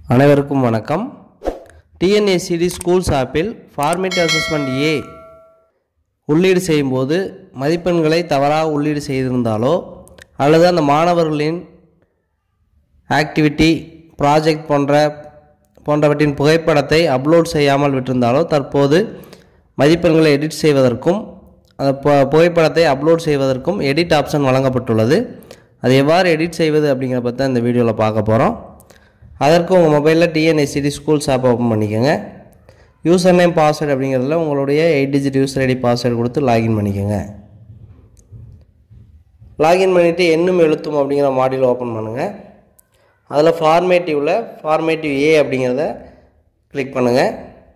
அனைவருக்கும் வணக்கம். TNSED schools ஆப்பில் ஃபார்மேட்டிவ் அசஸ்மெண்ட் A உள்ளீடு செய்யும்போது மதிப்பெண்களை தவறாக உள்ளீடு செய்திருந்தாலோ அல்லது அந்த மாணவர்களின் ஆக்டிவிட்டி ப்ராஜெக்ட் போன்றவற்றின் புகைப்படத்தை அப்லோட் செய்யாமல் விட்டிருந்தாலோ தற்போது மதிப்பெண்களை எடிட் செய்வதற்கும் அந்த புகைப்படத்தை அப்லோட் செய்வதற்கும் எடிட் ஆப்ஷன் வழங்கப்பட்டுள்ளது. அது எவ்வாறு எடிட் செய்வது அப்படிங்கிறத பற்றி இந்த வீடியோவில் பார்க்க போகிறோம். அதற்கு உங்கள் மொபைலில் TNSED ஸ்கூல்ஸ் ஆப் ஓப்பன் பண்ணிக்கோங்க. யூசர் நேம் பாஸ்வேர்டு அப்படிங்கிறதுல உங்களுடைய 8 டிஜிட் யூசர் ஐடி பாஸ்வேர்டு கொடுத்து லாகின் பண்ணிக்கோங்க. லாகின் பண்ணிவிட்டு எண்ணும் எழுத்தும் அப்படிங்கிற மாடியூல் ஓப்பன் பண்ணுங்கள். அதில் ஃபார்மேட்டிவ் A அப்படிங்கிறத கிளிக் பண்ணுங்கள்.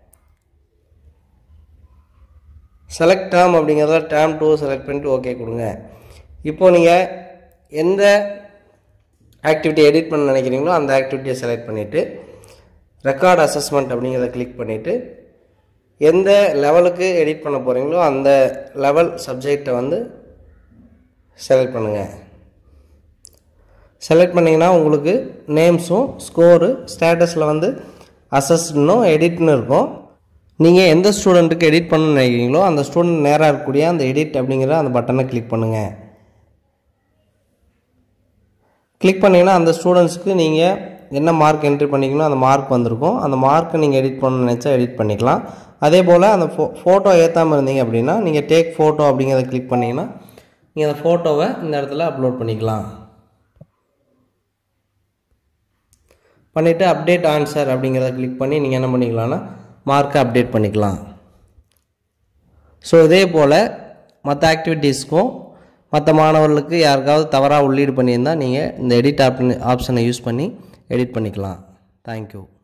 செலக்ட் டேர்ம் அப்படிங்கிறத டேர்ம் 2 செலக்ட் பண்ணிட்டு ஓகே கொடுங்க. இப்போது நீங்கள் எந்த ஆக்டிவிட்டி எடிட் பண்ண நினைக்கிறீங்களோ அந்த ஆக்டிவிட்டியை செலக்ட் பண்ணிவிட்டு ரெக்கார்ட் அசஸ்மெண்ட் அப்படிங்கிறத கிளிக் பண்ணிவிட்டு எந்த லெவலுக்கு எடிட் பண்ண போகிறீங்களோ அந்த லெவல் சப்ஜெக்டை செலக்ட் பண்ணுங்கள். செலக்ட் பண்ணிங்கன்னா உங்களுக்கு நேம்ஸும் ஸ்கோரு ஸ்டேட்டஸில் அசஸ்ட்னும் எடிட்னு இருக்கும். நீங்கள் எந்த ஸ்டூடெண்ட்டுக்கு எடிட் பண்ண நினைக்கிறீங்களோ அந்த ஸ்டூடெண்ட் நேராக இருக்கக்கூடிய அந்த எடிட் அப்படிங்கிற அந்த பட்டனை கிளிக் பண்ணுங்கள். கிளிக் பண்ணிங்கன்னா அந்த ஸ்டூடெண்ட்ஸ்க்கு நீங்கள் என்ன மார்க் என்ட்ரி பண்ணிக்கணும் அந்த மார்க் வந்திருக்கும். அந்த மார்க்கை நீங்கள் எடிட் பண்ண நினச்சா எடிட் பண்ணிக்கலாம். அதே போல் அந்த ஃபோட்டோ ஏற்றாமல் இருந்தீங்க அப்படின்னா நீங்கள் டேக் ஃபோட்டோ அப்படிங்கிறத கிளிக் பண்ணிங்கன்னா நீங்கள் அந்த ஃபோட்டோவை இந்த இடத்துல அப்லோட் பண்ணிக்கலாம். பண்ணிவிட்டு அப்டேட் ஆன்சர் அப்படிங்கிறத கிளிக் பண்ணி நீங்கள் என்ன பண்ணிக்கலாம்னா மார்க்கை அப்டேட் பண்ணிக்கலாம். ஸோ இதே போல் மற்ற ஆக்டிவிட்டீஸ்க்கும் மற்ற மாணவர்களுக்கு யாருக்காவது தவறாக உள்ளீடு பண்ணியிருந்தால் நீங்கள் இந்த எடிட் ஆப்ஷனை யூஸ் பண்ணி எடிட் பண்ணிக்கலாம். தேங்க்யூ.